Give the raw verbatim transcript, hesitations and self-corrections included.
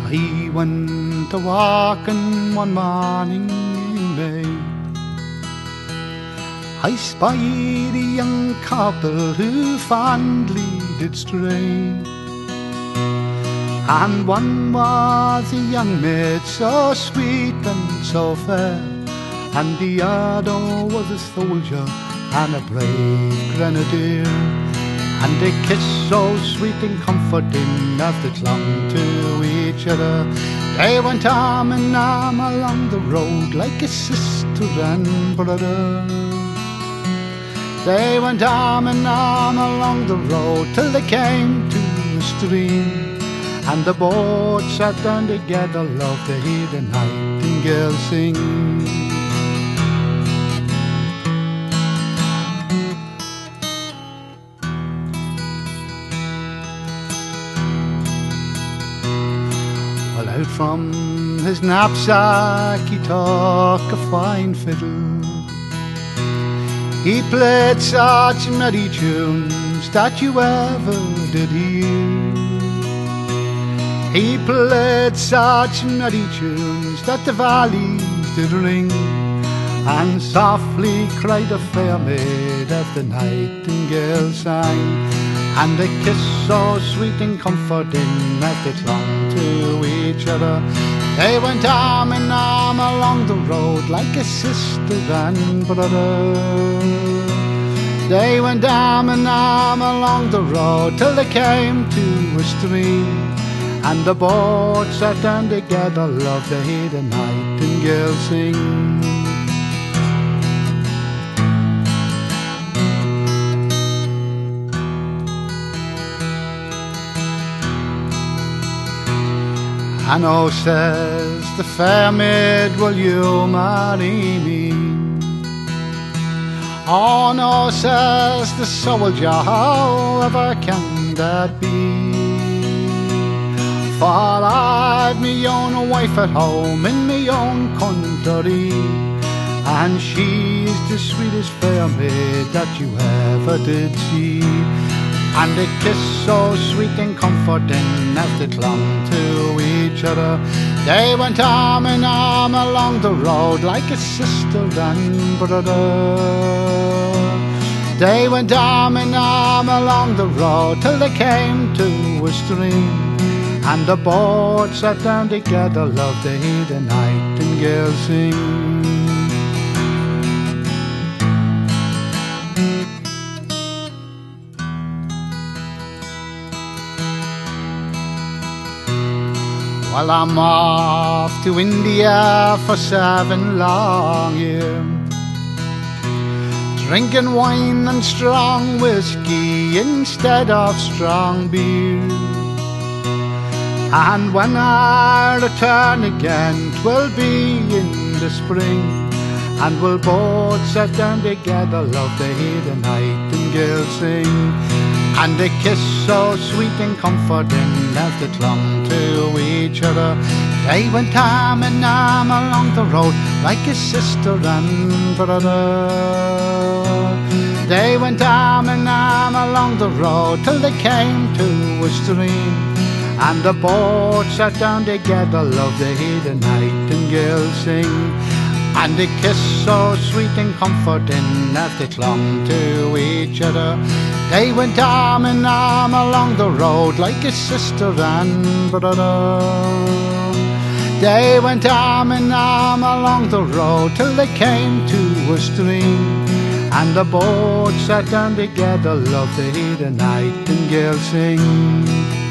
I went a walking one morning in May. I spied a young couple who fondly did stray, and one was a young maid so sweet and so fair, and the other was a soldier and a brave grenadier. And they kissed so sweet and comforting as they clung to each other. They went arm in arm along the road like a sister and brother. They went arm in arm along the road till they came to a stream, and the boat sat down together, loved to hear the nightingale sing. Well, out from his knapsack he took a fine fiddle. He played such merry tunes that you ever did hear. He played such merry tunes that the valleys did ring, and softly cried a fair maid as the nightingale sang. And they kissed so sweet and comforting as they clung to each other. They went arm in arm along the road like a sister and brother. They went arm in arm along the road till they came to a stream, and the boat sat down together, loved to hear the nightingale sing. I know, says the fair maid, will you marry me? Oh no, says the soldier, however can that be? For I've me own wife at home in me own country, and she's the sweetest fair maid that you ever did see. And they kissed so sweet and comforting as they clung to each other. They went arm in arm along the road like a sister and brother. They went arm in arm along the road till they came to a stream, and the boat sat down together, loved to hear the nightingale sing. Well, I'm off to India for seven long years, drinking wine and strong whiskey instead of strong beer. And when I return again, 'twill be in the spring, and we'll both sit down together, love to hear the nightingale sing. And they kissed so sweet and comforting as they clung to each other. They went arm in arm along the road like a sister and brother. They went arm in arm along the road till they came to a stream, and the boat sat down together, loved to hear the nightingale sing. And they kissed so sweet and comforting as they clung to each other. They went arm in arm along the road like a sister and brother. They went arm in arm along the road till they came to a stream, and the boat sat down together, loved to hear the nightingale sing.